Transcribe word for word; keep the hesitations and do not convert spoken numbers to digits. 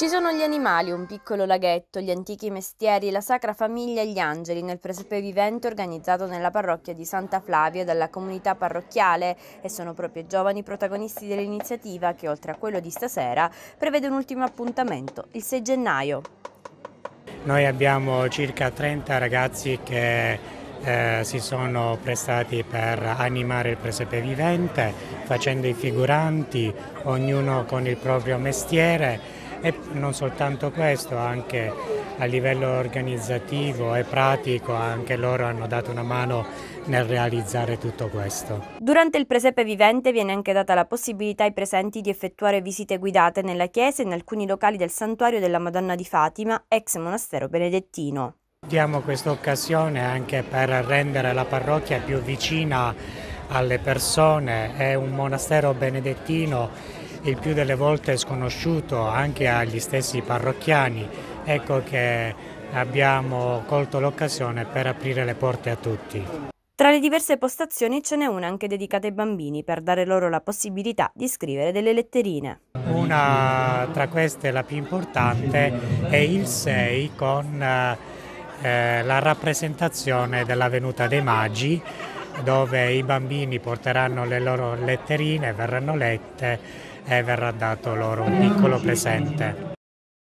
Ci sono gli animali, un piccolo laghetto, gli antichi mestieri, la Sacra Famiglia e gli angeli nel presepe vivente organizzato nella parrocchia di Santa Flavia dalla comunità parrocchiale, e sono proprio i giovani protagonisti dell'iniziativa che, oltre a quello di stasera, prevede un ultimo appuntamento, il sei gennaio. Noi abbiamo circa trenta ragazzi che eh, si sono prestati per animare il presepe vivente, facendo i figuranti, ognuno con il proprio mestiere, e non soltanto questo, anche a livello organizzativo e pratico anche loro hanno dato una mano nel realizzare tutto questo. Durante il presepe vivente viene anche data la possibilità ai presenti di effettuare visite guidate nella chiesa e in alcuni locali del santuario della Madonna di Fatima, ex monastero benedettino. Diamo questa occasione anche per rendere la parrocchia più vicina alle persone. È un monastero benedettino il più delle volte sconosciuto anche agli stessi parrocchiani. Ecco che abbiamo colto l'occasione per aprire le porte a tutti. Tra le diverse postazioni ce n'è una anche dedicata ai bambini per dare loro la possibilità di scrivere delle letterine. Una tra queste, la più importante, è il sei con eh, la rappresentazione della venuta dei Magi, dove i bambini porteranno le loro letterine, verranno lette e verrà dato loro un piccolo presente.